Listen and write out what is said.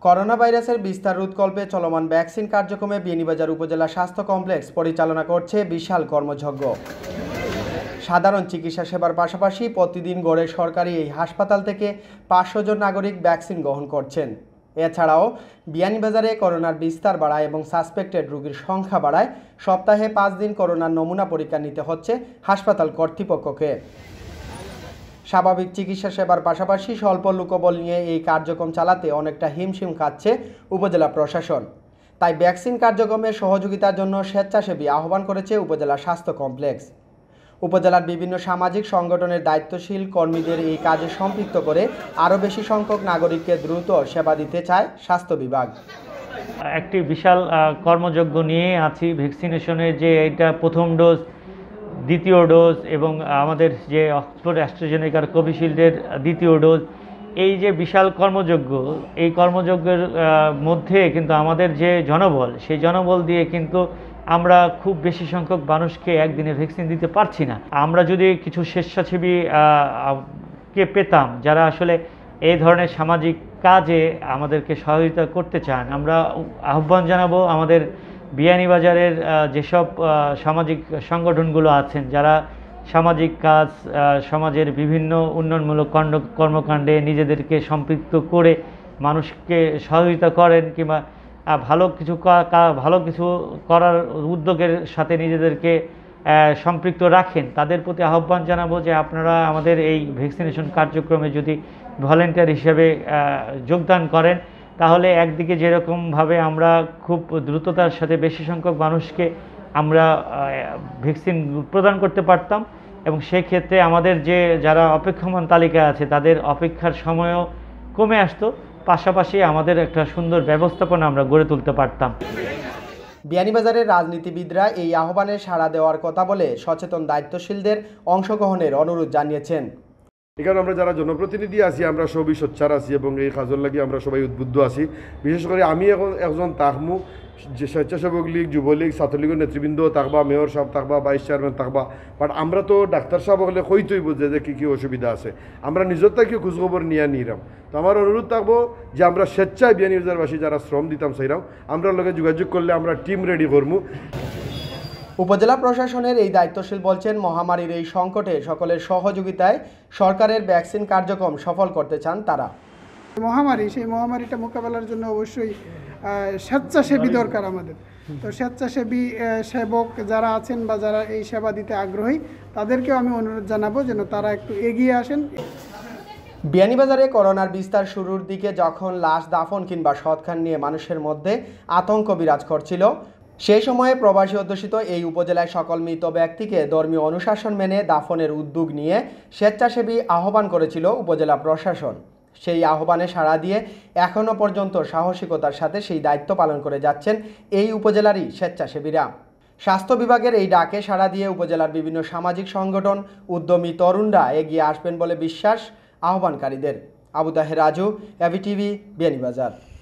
Corona ভাইরাসের বিস্তার রোধকল্পে চলমান ভ্যাকসিন কার্যক্রমে বিয়ানীবাজার উপজেলা স্বাস্থ্য কমপ্লেক্স পরিচালনা করছে বিশাল কর্মযজ্ঞ। সাধারণ চিকিৎসা সেবার পাশাপাশি প্রতিদিন গড়ে সরকারি এই হাসপাতাল থেকে 500 জন নাগরিক ভ্যাকসিন গ্রহণ করছেন। এছাড়াও বিয়ানীবাজারে করোনার বিস্তার বাড়ায় এবং সাসপেক্টেড রোগীর সংখ্যা বাড়ায় সপ্তাহে 5 দিন করোনার নমুনা পরীক্ষা নিতে হচ্ছে হাসপাতাল কর্তৃপক্ষকে। স্বাভাবিক চিকিৎসা সেবার পাশাপাশি স্বল্প লোকবল নিয়ে এই কার্যক্রম চালাতে অনেকটা হিমশিম খাচ্ছে উপজেলা প্রশাসন। তাই ভ্যাকসিন কার্যক্রমে সহযোগিতার জন্য স্বেচ্ছাসেবী আহ্বান করেছে উপজেলা স্বাস্থ্য কমপ্লেক্স। উপজেলার বিভিন্ন সামাজিক সংগঠনের দায়িত্বশীল কর্মীদের এই কাজে সম্পৃক্ত করে আরও বেশি সংখ্যক নাগরিককে দ্রুত সেবা দিতে চায় স্বাস্থ্য বিভাগ। একটি বিশাল কর্মযজ্ঞ নিয়ে আছি। ভ্যাকসিনেশনের যে এটা প্রথম ডোজ, দ্বিতীয় ডোজ এবং আমাদের যে অক্সফোর্ড অ্যাস্ট্রাজেনেকার কোভিশিল্ডের দ্বিতীয় ডোজ, এই যে বিশাল কর্মযজ্ঞ, এই কর্মযজ্ঞের মধ্যে কিন্তু আমাদের যে জনবল, সেই জনবল দিয়ে কিন্তু আমরা খুব বেশি সংখ্যক মানুষকে একদিনে ভ্যাকসিন দিতে পারছি না। আমরা যদি কিছু স্বেচ্ছাসেবী কে পেতাম যারা আসলে এই ধরনের সামাজিক কাজে আমাদেরকে সহযোগিতা করতে চান, আমরা আহ্বান জানাবো আমাদের বিয়ানীবাজারের যেসব সামাজিক সংগঠনগুলো আছেন, যারা সামাজিক কাজ, সমাজের বিভিন্ন উন্নয়নমূলক কর্মকাণ্ডে নিজেদেরকে সম্পৃক্ত করে মানুষকে সহযোগিতা করেন কিংবা ভালো কিছু করার উদ্যোগের সাথে নিজেদেরকে সম্পৃক্ত রাখেন, তাদের প্রতি আহ্বান জানাবো যে আপনারা আমাদের এই ভ্যাকসিনেশন কার্যক্রমে যদি ভলেন্টিয়ার হিসেবে যোগদান করেন, তাহলে একদিকে যেরকমভাবে আমরা খুব দ্রুততার সাথে বেশি সংখ্যক মানুষকে আমরা ভ্যাকসিন প্রদান করতে পারতাম এবং সেই ক্ষেত্রে আমাদের যারা অপেক্ষমান তালিকায় আছে তাদের অপেক্ষার সময়ও কমে আসতো, পাশাপাশি আমাদের একটা সুন্দর ব্যবস্থাপনা আমরা গড়ে তুলতে পারতাম। বিয়ানীবাজারের রাজনীতিবিদরা এই আহ্বানে সাড়া দেওয়ার কথা বলে সচেতন দায়িত্বশীলদের অংশগ্রহণের অনুরোধ জানিয়েছেন। এখানে আমরা যারা জনপ্রতিনিধি আছি আমরা সবই সোচ্চার আছি এবং এই কাজের লাগি আমরা সবাই উদ্বুদ্ধ আছি। বিশেষ করে আমি এখন একজন তাকমু যে স্বেচ্ছাসেবক লীগ, যুবলীগ, ছাত্রলীগের নেতৃবৃন্দ থাকবা, মেয়র সাহেব থাকবা, ভাইস চেয়ারম্যান থাকবা, বাট আমরা তো ডাক্তার সাহেব হলে কইতই বুঝে যে কী অসুবিধা আছে, আমরা নিজের থেকে খোঁজখবর নিয়ে নিলাম। তো আমার অনুরোধ থাকবো যে আমরা স্বেচ্ছায় বিয়ানীবাজারবাসী যারা শ্রম দিতাম সেইরাম আমরা লগে যোগাযোগ করলে আমরা টিম রেডি করবো। উপজেলা প্রশাসনের এই দায়িত্বশীল বলছেন, মহামারীর এই সংকটে সকলের সহযোগিতায় সরকারের ভ্যাকসিন কার্যক্রম সফল করতে চান তারা। সেই মহামারীটা মোকাবেলার জন্য অবশ্যই স্বেচ্ছাসেবী দরকার আমাদের। তো স্বেচ্ছাসেবী সেবক যারা আছেন বা যারা এই সেবা দিতে আগ্রহী, তাদেরকেও আমি অনুরোধ জানাবো যেন তারা একটু এগিয়ে আসেন। বিয়ানীবাজারে করোনার বিস্তার শুরুর দিকে যখন লাশ দাফন কিংবা সৎখান নিয়ে মানুষের মধ্যে আতঙ্ক বিরাজ করছিল, সেই সময়ে প্রবাসী অধ্যুষিত এই উপজেলায় সকল মৃত ব্যক্তিকে ধর্মীয় অনুশাসন মেনে দাফনের উদ্যোগ নিয়ে স্বেচ্ছাসেবী আহ্বান করেছিল উপজেলা প্রশাসন। সেই আহ্বানে সাড়া দিয়ে এখনও পর্যন্ত সাহসিকতার সাথে সেই দায়িত্ব পালন করে যাচ্ছেন এই উপজেলারই স্বেচ্ছাসেবীরা। স্বাস্থ্য বিভাগের এই ডাকে সাড়া দিয়ে উপজেলার বিভিন্ন সামাজিক সংগঠন, উদ্যমী তরুণরা এগিয়ে আসবেন বলে বিশ্বাস আহ্বানকারীদের। আবু তাহের রাজু, ABtv, বিয়ানীবাজার।